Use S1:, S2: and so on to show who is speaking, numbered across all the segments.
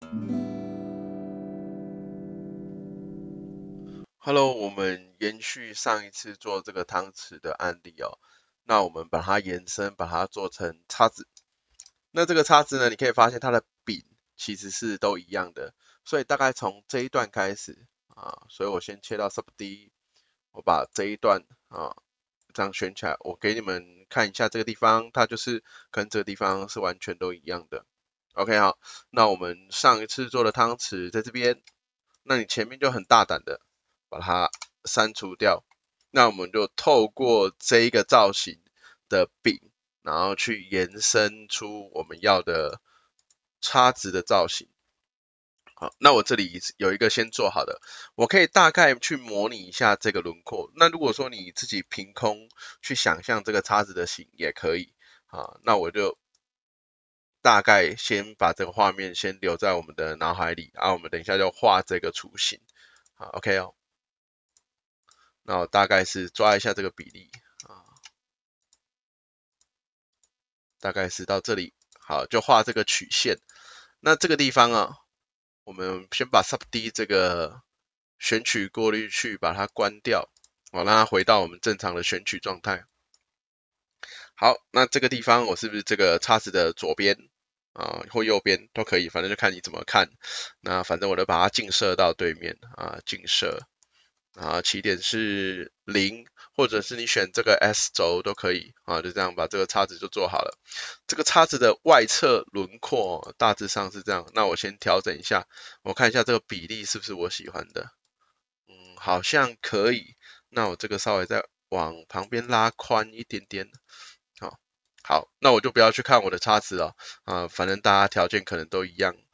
S1: Hello，我们延续上一次做这个汤匙的案例哦，那我们把它延伸，把它做成叉子。那这个叉子呢，你可以发现它的柄其实是都一样的，所以大概从这一段开始所以我先切到 sub D，我把这一段这样选起来，我给你们看一下这个地方，它就是跟这个地方是完全都一样的。OK 好，那我们上一次做的汤匙在这边，那你前面就很大胆的把它删除掉，那我们就透过这一个造型的柄，然后去延伸出我们要的叉子的造型。好，那我这里有一个先做好的，我可以大概去模拟一下这个轮廓。那如果说你自己凭空去想象这个叉子的形也可以那我就大概先把这个画面先留在我们的脑海里，我们等一下就画这个雏形。好，OK 哦。那我大概是抓一下这个比例大概是到这里。好，就画这个曲线。那这个地方我们先把 sub D 这个选取过滤器把它关掉，让它回到我们正常的选取状态。好，那这个地方我是不是这个叉子的左边或右边都可以，反正就看你怎么看。那反正我就把它镜射到对面镜射。起点是0，或者是你选这个 S 轴都可以就这样把这个叉子就做好了。这个叉子的外侧轮廓大致上是这样，那我先调整一下，我看一下这个比例是不是我喜欢的。好像可以，那我这个稍微再往旁边拉宽一点点。好，那我就不要去看我的叉子了反正大家条件可能都一样。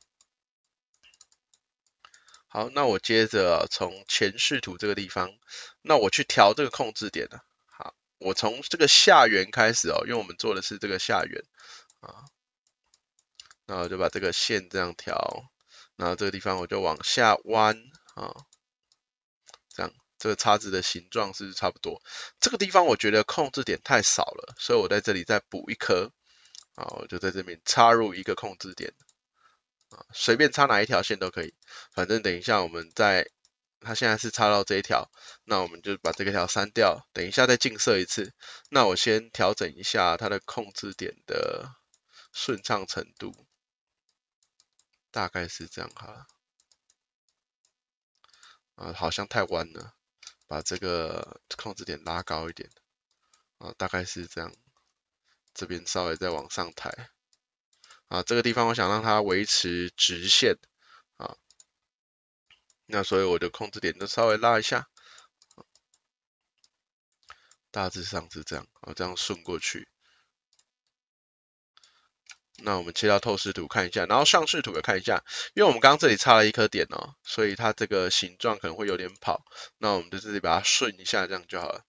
S1: 好，那我接着从前视图这个地方，那我去调这个控制点好，我从这个下缘开始因为我们做的是这个下缘那我就把这个线这样调，然后这个地方我就往下弯这样这个叉子的形状是差不多。这个地方我觉得控制点太少了，所以我在这里再补一颗我就在这边插入一个控制点随便插哪一条线都可以，反正等一下我们它现在是插到这一条，那我们就把这个条删掉，等一下再镜射一次。那我先调整一下它的控制点的顺畅程度，大概是这样好了好像太弯了，把这个控制点拉高一点大概是这样，这边稍微再往上抬这个地方我想让它维持直线那所以我的控制点就稍微拉一下，大致上是这样这样顺过去。那我们切到透视图看一下，然后上视图也看一下，因为我们刚刚这里插了一颗点所以它这个形状可能会有点跑，那我们就这里把它顺一下，这样就好了。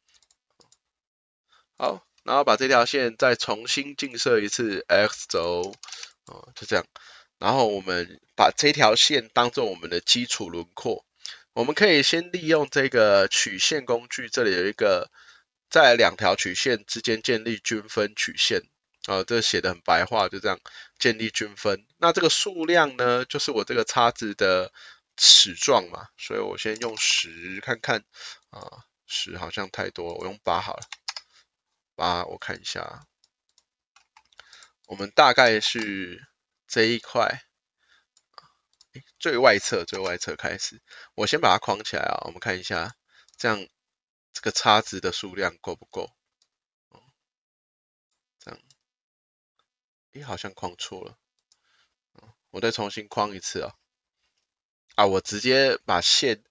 S1: 好，然后把这条线再重新镜射一次 X 轴就这样。然后我们把这条线当做我们的基础轮廓，我们可以先利用这个曲线工具，这里有一个在两条曲线之间建立均分曲线这写的很白话，就这样建立均分。那这个数量呢，就是我这个叉子的齿状嘛，所以我先用10看看10好像太多，我用8好了。8我看一下，我们大概是这一块最外侧开始，我先把它框起来我们看一下，这样这个叉子的数量够不够？这样，好像框错了，我再重新框一次我直接把线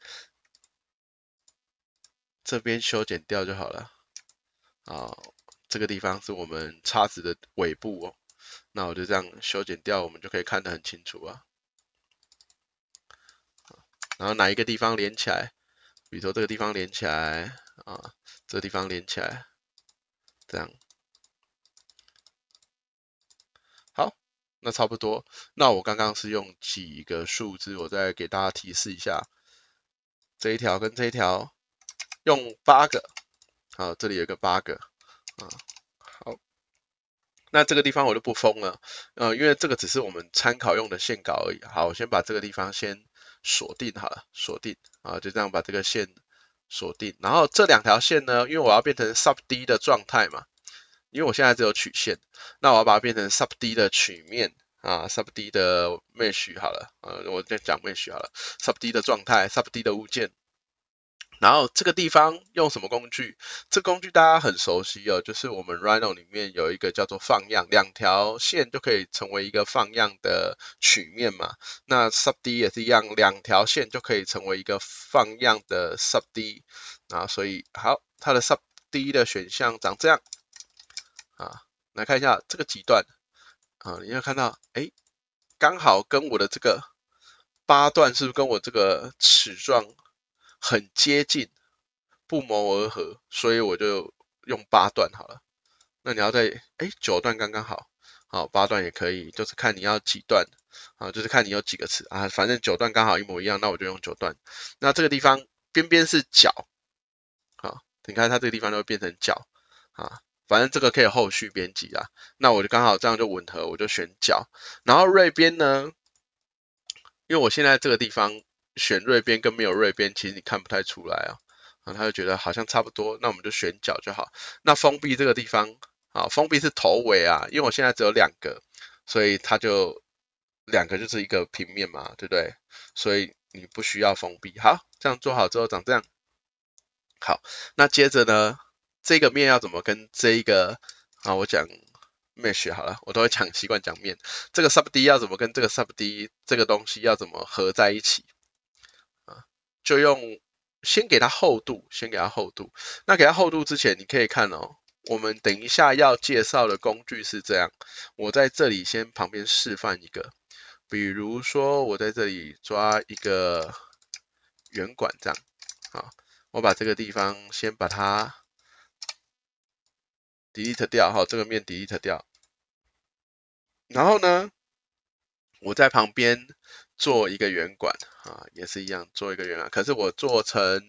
S1: 这边修剪掉就好了这个地方是我们叉子的尾部那我就这样修剪掉，我们就可以看得很清楚然后哪一个地方连起来，比如说这个地方连起来这个地方连起来，这样。好，那差不多。那我刚刚是用几个数字，我再给大家提示一下。这一条跟这一条用8个，好，这里有个8个好， 那这个地方我就不封了，因为这个只是我们参考用的线稿而已。好，我先把这个地方先锁定好了，锁定啊，就这样把这个线锁定。然后这两条线呢，因为我要变成 sub D 的状态嘛，因为我现在只有曲线，那我要把它变成 sub D 的曲面啊，sub D 的 mesh 好了，我再讲 mesh 好了，sub D 的状态，sub D 的物件。然后这个地方用什么工具？这工具大家很熟悉哦，就是我们 Rhino 里面有一个叫做放样，两条线就可以成为一个放样的曲面嘛。那 sub D 也是一样，两条线就可以成为一个放样的 sub D 啊。所以好，它的 sub D 的选项长这样啊。来看一下这个几段啊，你要看到，哎，刚好跟我的这个八段是不是跟我这个齿状很接近？不谋而合，所以我就用八段好了。那你要在九段刚刚好，好八段也可以，就是看你要几段啊，就是看你有几个词啊，反正九段刚好一模一样，那我就用九段。那这个地方边边是角，好，你看它这个地方就会变成角啊，反正这个可以后续编辑啊。那我就刚好这样就吻合，我就选角。然后锐边呢，因为我现在这个地方选锐边跟没有锐边，其实你看不太出来啊。他就觉得好像差不多，那我们就选角就好。那封闭这个地方，啊，封闭是头尾啊，因为我现在只有两个，所以它就两个就是一个平面嘛，对不对？所以你不需要封闭。好，这样做好之后长这样。好，那接着呢，这个面要怎么跟这一个啊，我讲 mesh 好了，我都会习惯讲面。这个 sub D 要怎么跟这个 sub D 这个东西要怎么合在一起啊？就用先给它厚度，先给它厚度。那给它厚度之前，你可以看哦，我们等一下要介绍的工具是这样。我在这里先旁边示范一个，比如说我在这里抓一个圆管这样，好，我把这个地方先把它 delete 掉，好，这个面 delete 掉。然后呢，我在旁边做一个圆管啊，也是一样做一个圆管，可是我做成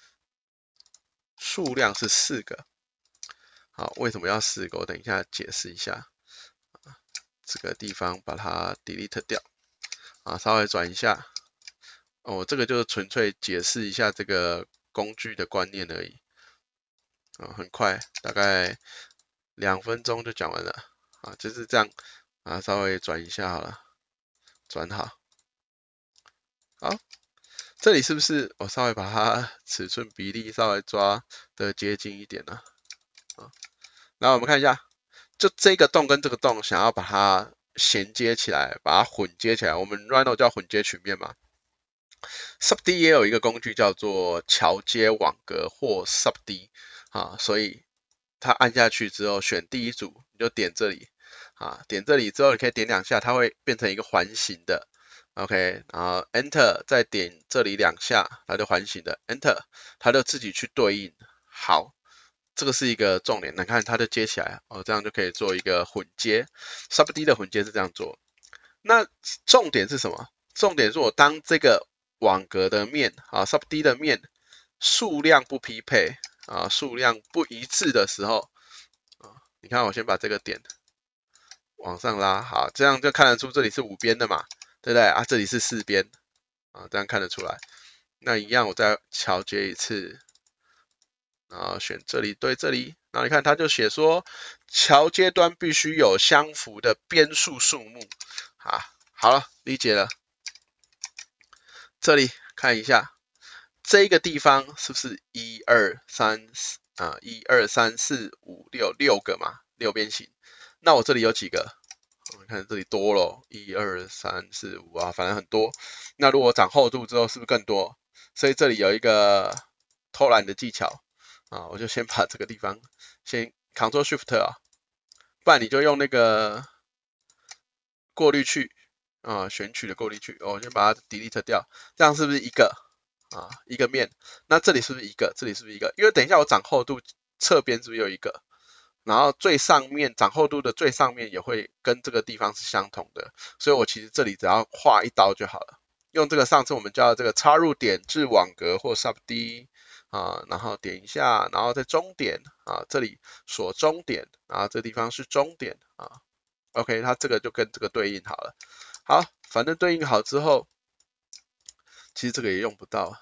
S1: 数量是4个。好，为什么要4个？我等一下解释一下。这个地方把它 delete 掉，啊，稍微转一下。哦，这个就是纯粹解释一下这个工具的观念而已。啊，很快，大概2分钟就讲完了。啊，就是这样。啊，稍微转一下好了，转好。好，这里是不是我稍微把它尺寸比例稍微抓的接近一点呢？啊，然后我们看一下。就这个洞跟这个洞想要把它衔接起来，把它混接起来，我们 Rhino 叫混接曲面嘛。sub D 也有一个工具叫做桥接网格或 sub D 啊，所以它按下去之后选第一组，你就点这里啊，点这里之后你可以点2下，它会变成一个环形的 ，OK， 然后 Enter 再点这里2下，它就环形的 Enter， 它就自己去对应。好。这个是一个重点，你看它就接起来哦，这样就可以做一个混接。sub D 的混接是这样做。那重点是什么？重点是我当这个网格的面啊 ，sub D 的面数量不匹配啊，数量不一致的时候啊，你看我先把这个点往上拉，好，这样就看得出这里是5边的嘛，对不对啊？这里是4边啊，这样看得出来。那一样我再桥接一次。然后选这里对这里，然后你看它就写说桥接端必须有相符的边数数目啊。好了，理解了。这里看一下，这个地方是不是1、2、3啊？1、2、3、4、5、6个嘛，6边形。那我这里有几个？我们看这里多了，1、2、3、4、5啊，反正很多。那如果长厚度之后，是不是更多？所以这里有一个偷懒的技巧。啊，我就先把这个地方先 Ctrl Shift 啊，不然你就用那个过滤器啊，选取的过滤器，我先把它 delete 掉，这样是不是一个啊一个面？那这里是不是一个？这里是不是一个？因为等一下我长厚度侧边是不是有一个？然后最上面长厚度的最上面也会跟这个地方是相同的，所以我其实这里只要画一刀就好了。用这个上次我们教的这个插入点至网格或 sub D 啊，然后点一下，然后在终点啊，这里锁终点，然后这地方是终点啊。OK， 它这个就跟这个对应好了。好，反正对应好之后，其实这个也用不到，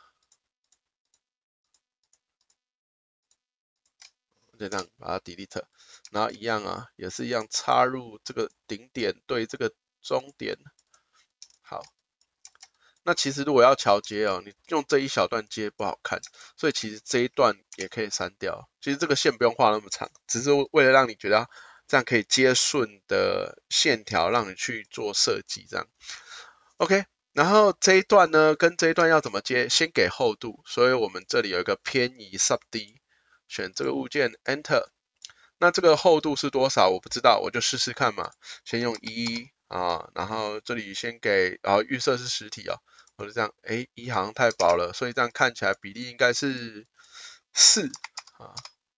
S1: 就这样把它 delete， 然后一样啊，也是一样插入这个顶点对这个终点。好，那其实如果要桥接哦，你用这一小段接不好看，所以其实这一段也可以删掉。其实这个线不用画那么长，只是为了让你觉得这样可以接顺的线条，让你去做设计这样。OK， 然后这一段呢，跟这一段要怎么接？先给厚度，所以我们这里有一个偏移 sub D， 选这个物件 Enter。那这个厚度是多少？我不知道，我就试试看嘛。先用1啊，然后这里先给，然后预设是实体哦，我就这样，哎，1好像太薄了，所以这样看起来比例应该是4啊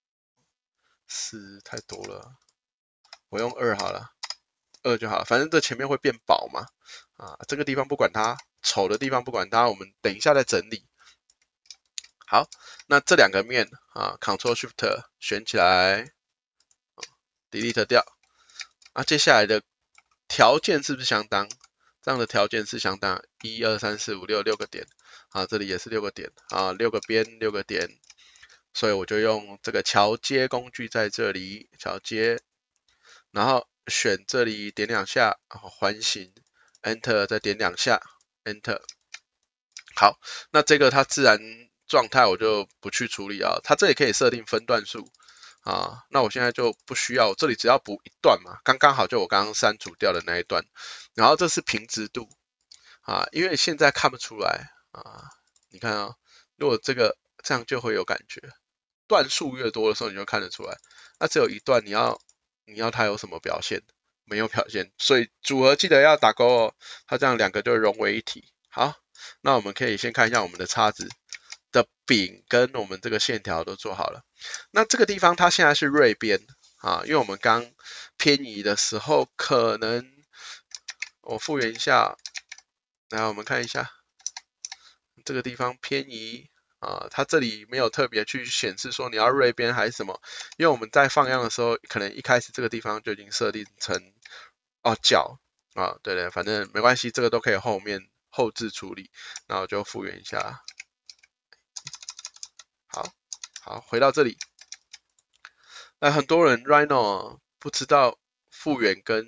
S1: ，4太多了，我用2好了，2就好了，反正这前面会变薄嘛，啊，这个地方不管它，丑的地方不管它，我们等一下再整理。好，那这两个面啊，Ctrl Shift 选起来，delete 掉。啊，接下来的条件是不是相当？这样的条件是相当，1、2、3、4、5、6，6个点，啊，这里也是6个点，啊，6个边，6个点，所以我就用这个桥接工具在这里桥接，然后选这里点2下，然后环形 ，Enter 再点2下 ，Enter。好，那这个它自然状态我就不去处理啊，它这里可以设定分段数。啊，那我现在就不需要，我这里只要补一段嘛，刚刚好就我刚刚删除掉的那一段。然后这是平直度啊，因为现在看不出来啊，你看啊，如果这样就会有感觉，段数越多的时候你就看得出来。那只有一段，你要它有什么表现？没有表现，所以组合记得要打勾哦，它这样两个就融为一体。好，那我们可以先看一下我们的叉子的柄跟我们这个线条都做好了。那这个地方它现在是锐边啊，因为我们刚偏移的时候，可能我复原一下，来我们看一下这个地方偏移啊，它这里没有特别去显示说你要锐边还是什么，因为我们在放样的时候，可能一开始这个地方就已经设定成角啊，对对，反正没关系，这个都可以后面后置处理，那我就复原一下，好，回到这里。那很多人 Rhino 不知道复原跟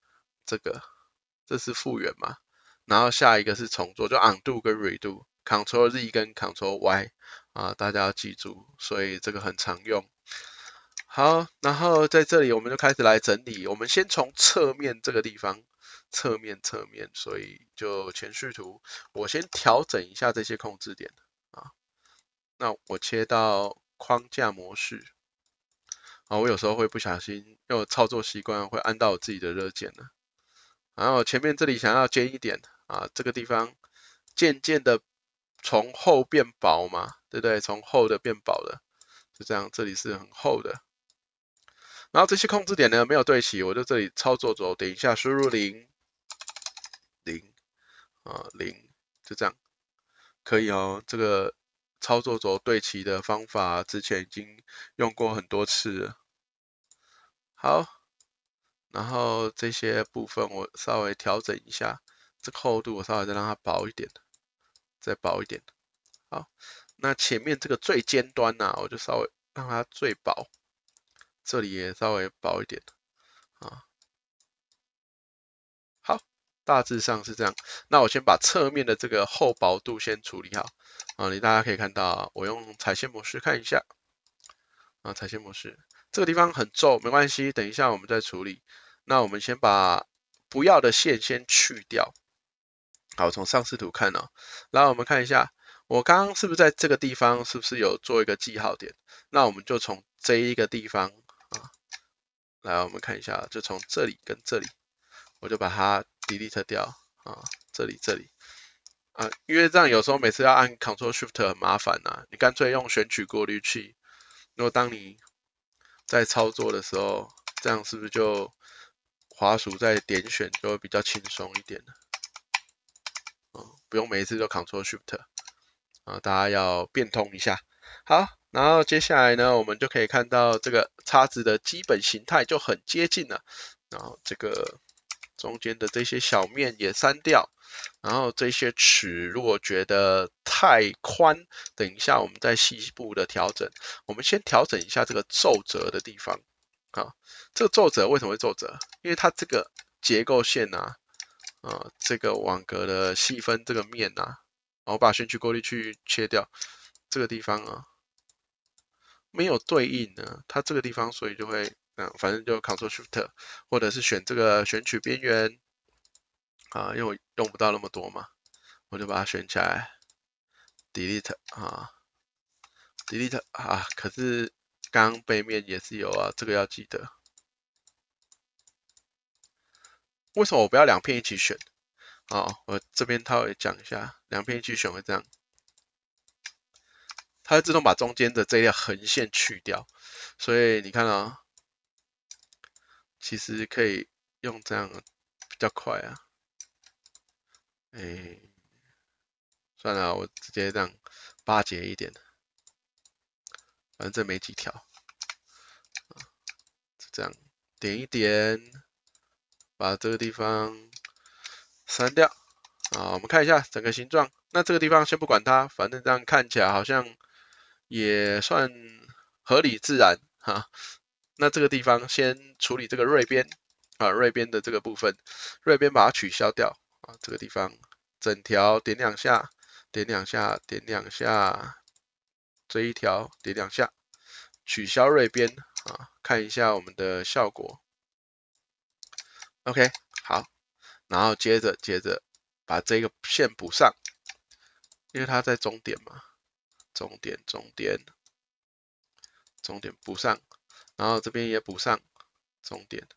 S1: 这是复原嘛，然后下一个是重做，就 undo 跟 redo，Ctrl Z 跟 Ctrl Y 啊，大家要记住，所以这个很常用。好，然后在这里我们就开始来整理，我们先从侧面这个地方，侧面，所以就前视图，我先调整一下这些控制点啊，那我切到框架模式。啊，我有时候会不小心，因为我操作习惯会按到我自己的热键了。然后前面这里想要尖一点啊，这个地方渐渐的从厚变薄嘛，对不对？从厚的变薄了，就这样，这里是很厚的。然后这些控制点呢没有对齐，我就这里操作轴点一下，输入0，0啊0，就这样，可以哦。这个操作轴对齐的方法之前已经用过很多次了。好。然后这些部分我稍微调整一下，这个厚度我稍微再让它薄一点，再薄一点。好，那前面这个最尖端呢，我就稍微让它最薄，这里也稍微薄一点啊。好，大致上是这样。那我先把侧面的这个厚薄度先处理好啊。大家可以看到，我用彩线模式看一下啊，彩线模式这个地方很皱，没关系，等一下我们再处理。那我们先把不要的线先去掉。好，从上视图看哦，然后我们看一下，我刚刚是不是在这个地方是不是有做一个记号点？那我们就从这一个地方啊，来我们看一下，就从这里跟这里，我就把它 delete 掉啊，这里啊，因为这样有时候每次要按 Ctrl Shift 很麻烦呐，你干脆用选取过滤器。如果当你在操作的时候，这样是不是就滑鼠在点选就会比较轻松一点呢？不用每一次都 Ctrl Shift 啊，大家要变通一下。 好，然后接下来呢，我们就可以看到这个叉子的基本形态就很接近了。然后这个中间的这些小面也删掉，然后这些齿如果觉得太宽，等一下我们再细部的调整。我们先调整一下这个皱褶的地方。好，这个皱褶为什么会皱褶？因为它这个结构线啊，这个网格的细分这个面啊，我把选取过滤去切掉，这个地方啊没有对应呢，它这个地方所以就会，反正就 Ctrl Shift 或者是选这个选取边缘啊，因为我用不到那么多嘛，我就把它选起来，Delete 啊，Delete 啊，可是刚背面也是有啊，这个要记得。为什么我不要两片一起选？我这边稍微讲一下，两片一起选会这样，它会自动把中间的这条横线去掉，所以你看啊，其实可以用这样比较快啊。算了，我直接这样巴结一点，反正这没几条，就这样点一点，把这个地方删掉。我们看一下整个形状。那这个地方先不管它，反正这样看起来好像也算合理自然哈。那这个地方先处理这个锐边锐边的这个部分，锐边把它取消掉这个地方整条点两下，点两下，点两下，这一条点两下，取消锐边看一下我们的效果。OK， 好，然后接着把这个线补上，因为它在终点嘛，终点补上，然后这边也补上终点。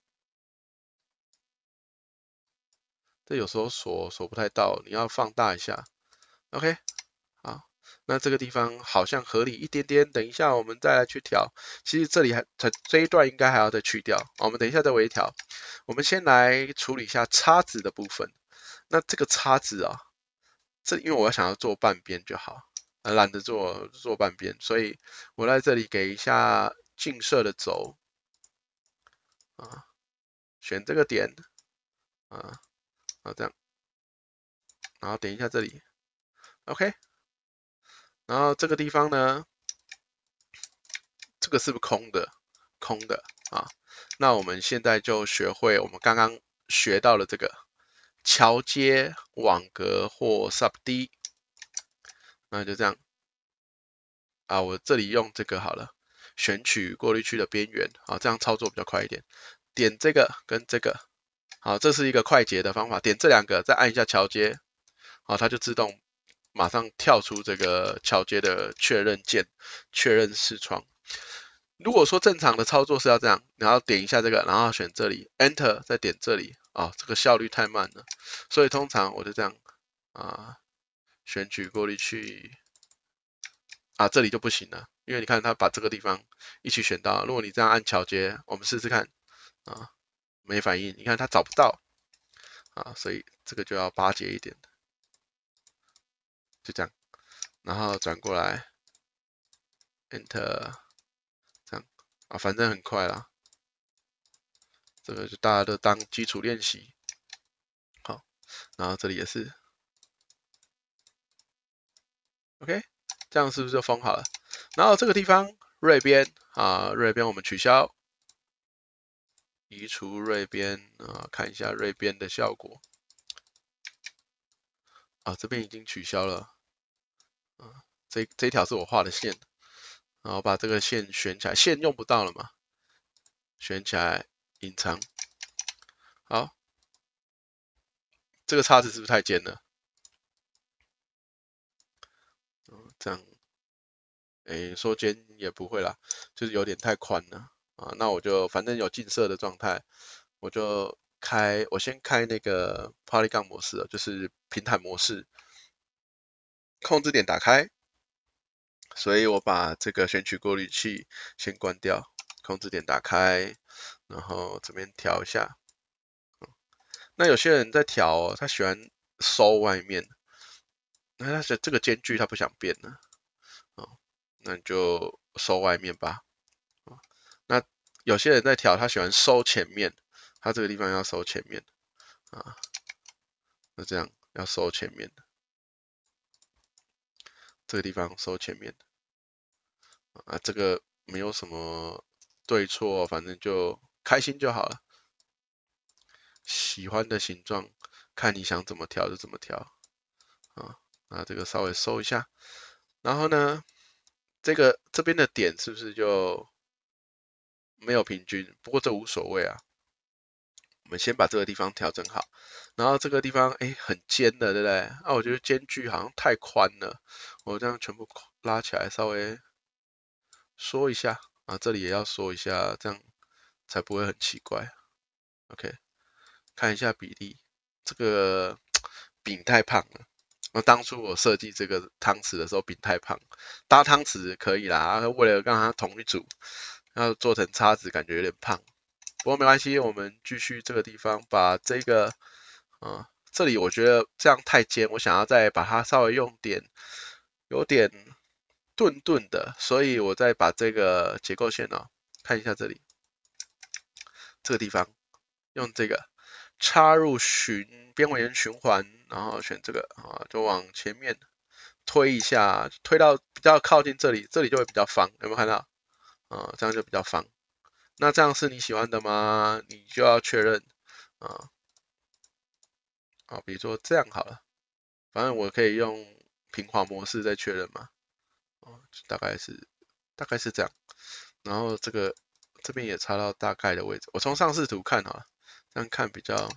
S1: 这有时候锁不太到，你要放大一下。OK， 好，那这个地方好像合理一点点，等一下我们再来去调。其实这里这一段应该还要再去掉，我们等一下再微调。我们先来处理一下叉子的部分。那这个叉子因为我想要做半边就好，懒得做半边，所以我在这里给一下近摄的轴选这个点这样，然后点一下这里 ，OK， 然后这个地方呢，这个是不是空的？空的那我们现在就学会我们刚刚学到了这个桥接网格或 sub D， 那就这样我这里用这个好了，选取过滤区的边缘这样操作比较快一点。点这个跟这个，这是一个快捷的方法，点这两个再按一下桥接，它就自动马上跳出这个桥接的确认键，确认视窗。如果说正常的操作是要这样，然后点一下这个，然后选这里 Enter， 再点这里这个效率太慢了，所以通常我就这样选取过滤器这里就不行了，因为你看它把这个地方一起选到，如果你这样按桥接，我们试试看没反应，你看它找不到所以这个就要巴结一点，就这样，然后转过来 Enter。这样反正很快啦，这个就大家都当基础练习。好，然后这里也是 ，OK， 这样是不是就封好了？然后这个地方锐边锐边我们取消，移除锐边看一下锐边的效果这边已经取消了这一条是我画的线，然后把这个线选起来，线用不到了嘛，选起来隐藏。好，这个叉子是不是太尖了？这样，说尖也不会啦，就是有点太宽了那我就反正有近摄的状态，我先开那个 Polygon 模式就是平坦模式，控制点打开，所以我把这个选取过滤器先关掉，控制点打开，然后这边调一下。那有些人在调他喜欢收外面，那他这个间距他不想变呢那你就收外面吧。那有些人在调，他喜欢收前面，他这个地方要收前面啊，那这样要收前面的，这个地方收前面的啊，这个没有什么对错，反正就开心就好了。喜欢的形状，看你想怎么调就怎么调啊。那这个稍微收一下，然后呢，这边的点是不是就没有平均？不过这无所谓啊，我们先把这个地方调整好。然后这个地方哎很尖的，对不对？啊，我觉得间距好像太宽了，我这样全部拉起来，稍微缩一下啊，这里也要缩一下，这样才不会很奇怪。OK，看一下比例，这个饼太胖了。当初我设计这个汤匙的时候，饼太胖，搭汤匙可以啦，为了让它同一组，要做成叉子感觉有点胖。不过没关系，我们继续这个地方把这个，这里我觉得这样太尖，我想要再把它稍微用点，有点钝钝的，所以我再把这个结构线看一下这里，这个地方用这个插入边缘循环，然后选这个就往前面推一下，推到比较靠近这里，这里就会比较方，有没有看到？这样就比较方。那这样是你喜欢的吗？你就要确认啊比如说这样好了，反正我可以用平滑模式再确认嘛。大概是这样。然后这边也插到大概的位置，我从上视图看好了，这样看比较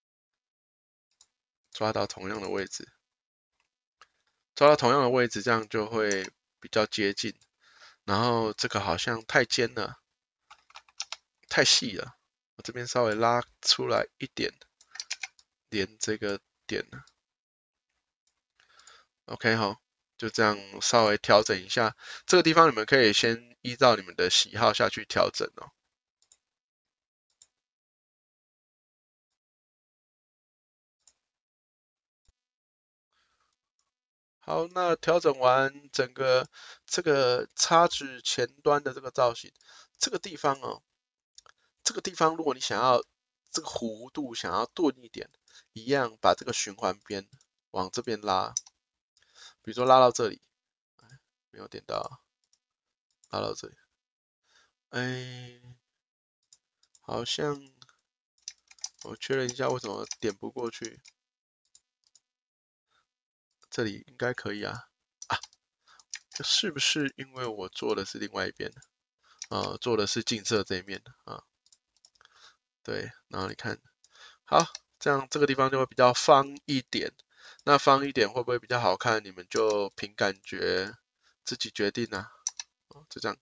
S1: 抓到同样的位置，抓到同样的位置，这样就会比较接近。然后这个好像太尖了，太细了，我这边稍微拉出来一点，连这个点了。OK 好，就这样稍微调整一下。这个地方你们可以先依照你们的喜好下去调整哦。好，那调整完整个这个叉子前端的这个造型，这个地方这个地方如果你想要这个弧度想要钝一点，一样把这个循环边往这边拉，比如说拉到这里，没有点到，拉到这里，哎，好像我确认一下为什么点不过去，这里应该可以啊，是不是因为我做的是另外一边做的是近色这一面对，然后你看，好，这样这个地方就会比较方一点。那方一点会不会比较好看？你们就凭感觉自己决定啊。就这样，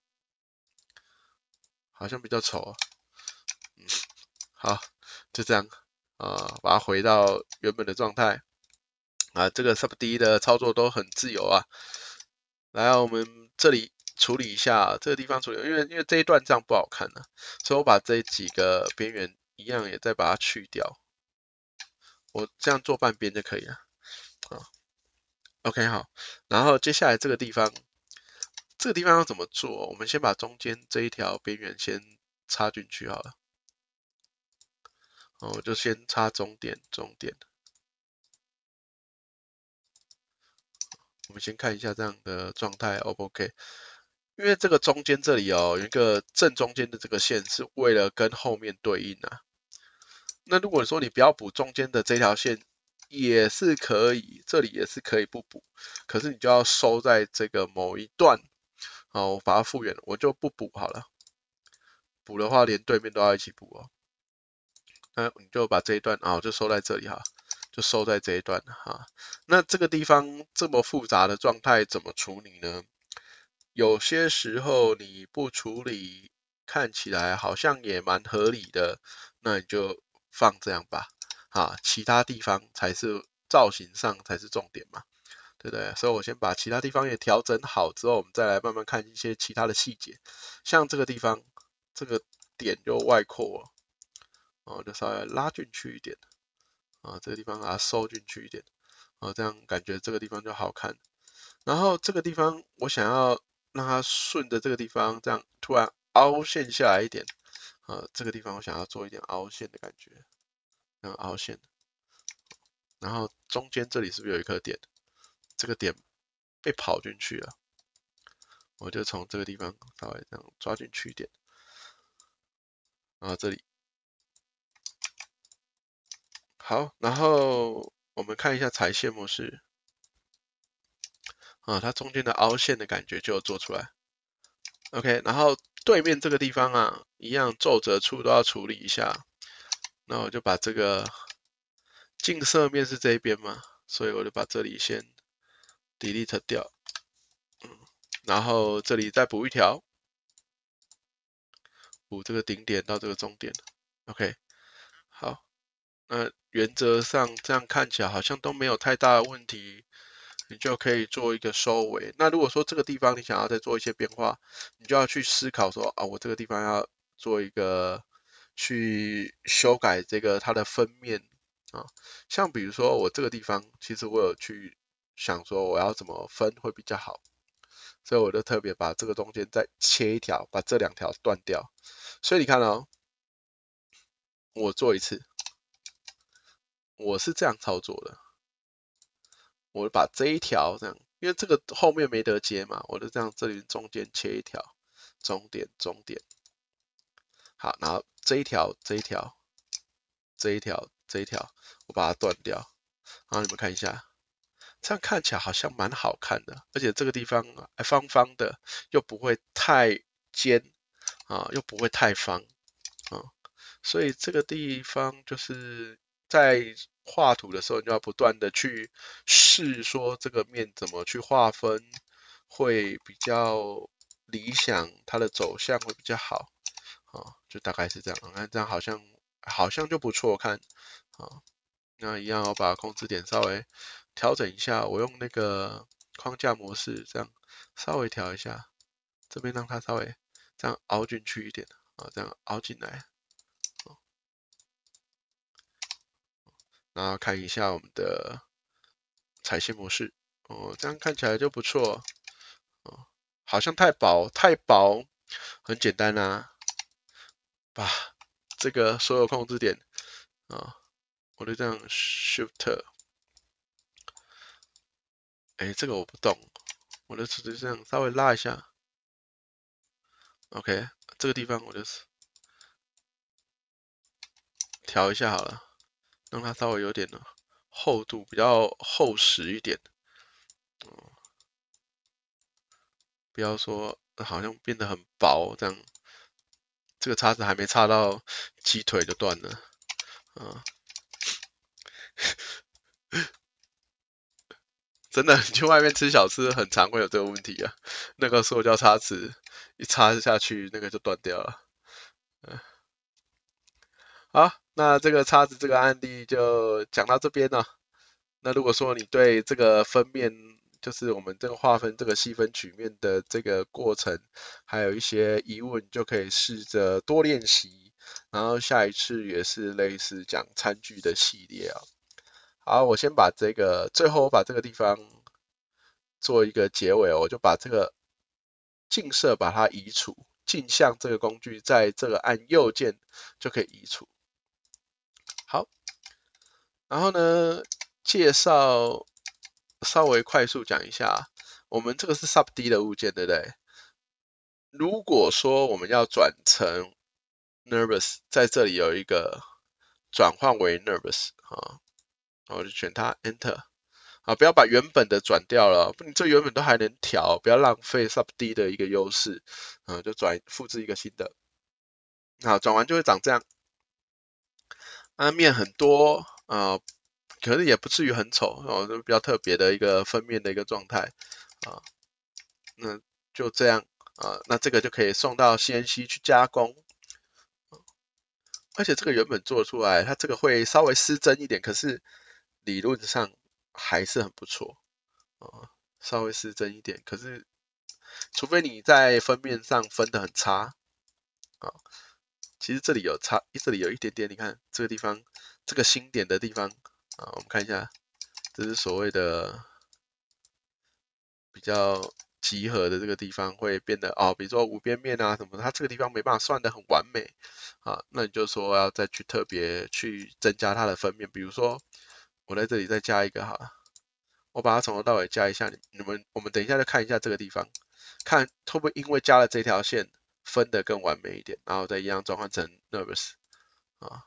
S1: 好像比较丑好，就这样把它回到原本的状态这个 Sub D 的操作都很自由啊。来，我们这里处理一下这个地方处理，因为这一段这样不好看所以我把这几个边缘一样也再把它去掉。我这样做半边就可以了。OK 好，然后接下来这个地方，要怎么做？我们先把中间这一条边缘先插进去好了。我就先插中点。我们先看一下这样的状态 O 不 OK？因为这个中间这里有一个正中间的这个线是为了跟后面对应那如果说你不要补中间的这条线，也是可以，这里也是可以不补，可是你就要收在这个某一段我把它复原了，我就不补好了。补的话，连对面都要一起补那你就把这一段就收在这里就收在这一段那这个地方这么复杂的状态怎么处理呢？有些时候你不处理，看起来好像也蛮合理的，那你就放这样吧其他地方才是造型上才是重点嘛。对不对？所以我先把其他地方也调整好之后，我们再来慢慢看一些其他的细节。像这个地方，这个点就外扩了，就稍微拉进去一点这个地方把它收进去一点这样感觉这个地方就好看。然后这个地方我想要让它顺着这个地方这样突然凹陷下来一点，这个地方我想要做一点凹陷的感觉，凹陷，然后中间这里是不是有一颗点？这个点被跑进去了，我就从这个地方稍微这样抓进去一点，然后这里好，然后我们看一下裁线模式，它中间的凹陷的感觉就做出来。OK，然后对面这个地方啊，一样皱褶处都要处理一下。那我就把这个近色面是这一边嘛，所以我就把这里先 delete 掉，然后这里再补一条，补这个顶点到这个中点。OK，好，那原则上这样看起来好像都没有太大的问题。你就可以做一个收尾。那如果说这个地方你想要再做一些变化，你就要去思考说啊，我这个地方要做一个去修改这个它的分面啊。像比如说我这个地方，其实我有去想说我要怎么分会比较好，所以我就特别把这个中间再切一条，把这两条断掉。所以你看哦，我做一次，我是这样操作的。我把这一条这样，因为这个后面没得接嘛，我就这样这里中间切一条，中点中点，好，然后这一条这一条这一条这一条，我把它断掉，然后你们看一下，这样看起来好像蛮好看的，而且这个地方方方的，又不会太尖又不会太方啊，所以这个地方就是在画图的时候，你就要不断的去试说这个面怎么去划分会比较理想，它的走向会比较好就大概是这样。看这样好像就不错看那一样我把控制点稍微调整一下，我用那个框架模式这样稍微调一下，这边让它稍微这样凹进去一点这样凹进来。然后看一下我们的彩线模式，这样看起来就不错，好像太薄，很简单把这个所有控制点我就这样 Shift，这个我不动，我就直接这样稍微拉一下，OK，这个地方我就是调一下好了，让它稍微有点厚度，比较厚实一点，不要说好像变得很薄这样。这个叉子还没插到鸡腿就断了，真的，你去外面吃小吃，很常会有这个问题啊。那个塑胶叉子一插下去，那个就断掉了。好，那这个叉子这个案例就讲到这边了。那如果说你对这个分面，就是我们这个划分这个细分曲面的这个过程，还有一些疑问，就可以试着多练习。然后下一次也是类似讲餐具的系列啊。好，我先把这个，最后我把这个地方做一个结尾，我就把这个镜射把它移除，镜像这个工具在这个按右键就可以移除。好，然后呢，介绍稍微快速讲一下，我们这个是 sub D 的物件，对不对？如果说我们要转成 nervous，在这里有一个转换为 nervous 我就选它 enter。不要把原本的转掉了，你这原本都还能调，不要浪费 sub D 的一个优势，就复制一个新的，好，转完就会长这样，面很多可是也不至于很丑就比较特别的一个分面的一个状态那就这样那这个就可以送到 CNC 去加工，而且这个原本做出来，它这个会稍微失真一点，可是理论上还是很不错稍微失真一点，可是除非你在分面上分得很差其实这里有差，这里有一点点，你看这个地方，这个星点的地方我们看一下，这是所谓的比较集合的这个地方会变得哦，比如说五边面啊什么的，它这个地方没办法算得很完美啊，那你就说要再去特别去增加它的分面，比如说我在这里再加一个好了，我把它从头到尾加一下，我们等一下就看一下这个地方，看会不会因为加了这条线分得更完美一点，然后再一样转换成 nervous 啊。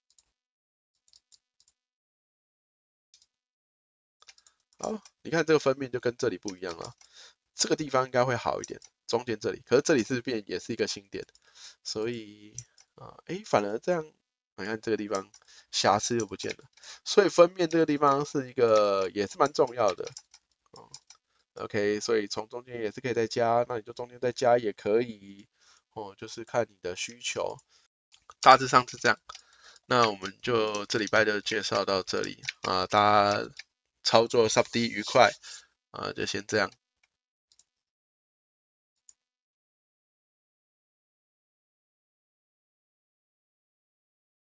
S1: 好，你看这个分面就跟这里不一样了，这个地方应该会好一点，中间这里，可是这里是变也是一个新点，所以反而这样，你看这个地方瑕疵又不见了，所以分面这个地方是一个也是蛮重要的。OK，所以从中间也是可以再加，那你就中间再加也可以，就是看你的需求，大致上是这样。那我们就这礼拜就介绍到这里啊，大家操作 SUBD 愉快啊，就先这样。